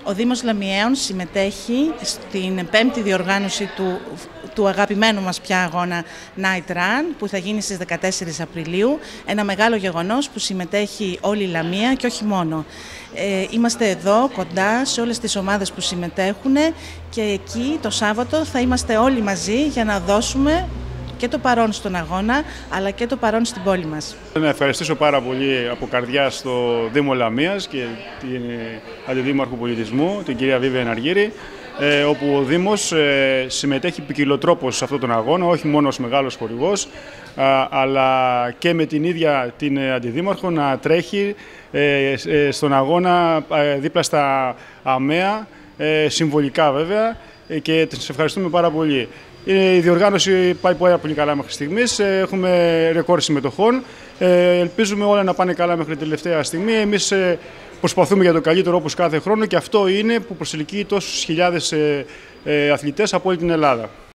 Ο Δήμος Λαμιαίων συμμετέχει στην 5η διοργάνωση του αγαπημένου μας πια αγώνα Night Run, που θα γίνει στις 14 Απριλίου. Ένα μεγάλο γεγονός που συμμετέχει όλη η Λαμία και όχι μόνο. Είμαστε εδώ κοντά σε όλες τις ομάδες που συμμετέχουν και εκεί το Σάββατο θα είμαστε όλοι μαζί για να δώσουμε και το παρόν στον αγώνα, αλλά και το παρόν στην πόλη μας. Να ευχαριστήσω πάρα πολύ από καρδιά στο Δήμο Λαμίας και την Αντιδήμαρχο Πολιτισμού, την κυρία Βίβια Αργύρη, όπου ο Δήμος συμμετέχει ποικιλοτρόπως σε αυτόν τον αγώνα, όχι μόνο ως μεγάλος χορηγός, αλλά και με την ίδια την Αντιδήμαρχο να τρέχει στον αγώνα δίπλα στα ΑΜΕΑ, συμβολικά βέβαια, και σας ευχαριστούμε πάρα πολύ. Η διοργάνωση πάει πάρα πολύ καλά μέχρι στιγμής. Έχουμε ρεκόρ συμμετοχών. Ελπίζουμε όλα να πάνε καλά μέχρι την τελευταία στιγμή. Εμείς προσπαθούμε για το καλύτερο όπως κάθε χρόνο και αυτό είναι που προσελκύει τόσους χιλιάδες αθλητές από όλη την Ελλάδα.